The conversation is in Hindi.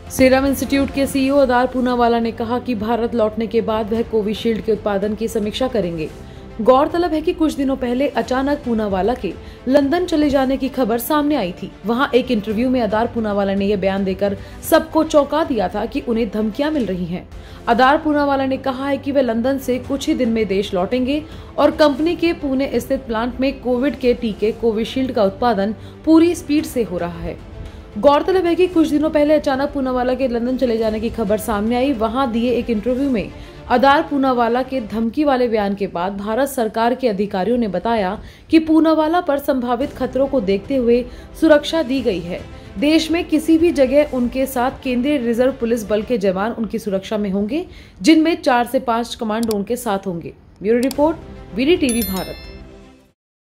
सीरम इंस्टीट्यूट के सीईओ अदार पूनावाला ने कहा कि भारत लौटने के बाद वह कोविशील्ड के उत्पादन की समीक्षा करेंगे। गौरतलब है कि कुछ दिनों पहले अचानक पूनावाला के लंदन चले जाने की खबर सामने आई थी। वहां एक इंटरव्यू में अदार पूनावाला ने यह बयान देकर सबको चौंका दिया था कि उन्हें धमकियां मिल रही हैं। अदार पूनावाला ने कहा है कि वे लंदन से कुछ ही दिन में देश लौटेंगे और कंपनी के पुणे स्थित प्लांट में कोविड के टीके कोविशील्ड का उत्पादन पूरी स्पीड से हो रहा है। गौरतलब है कि कुछ दिनों पहले अचानक पूनावाला के लंदन चले जाने की खबर सामने आई। वहां दिए एक इंटरव्यू में अदार पूनावाला के धमकी वाले बयान के बाद भारत सरकार के अधिकारियों ने बताया कि पूनावाला पर संभावित खतरों को देखते हुए सुरक्षा दी गई है। देश में किसी भी जगह उनके साथ केंद्रीय रिजर्व पुलिस बल के जवान उनकी सुरक्षा में होंगे, जिनमें 4 से 5 कमांडो उनके साथ होंगे। Bureau report, VD TV Bharat.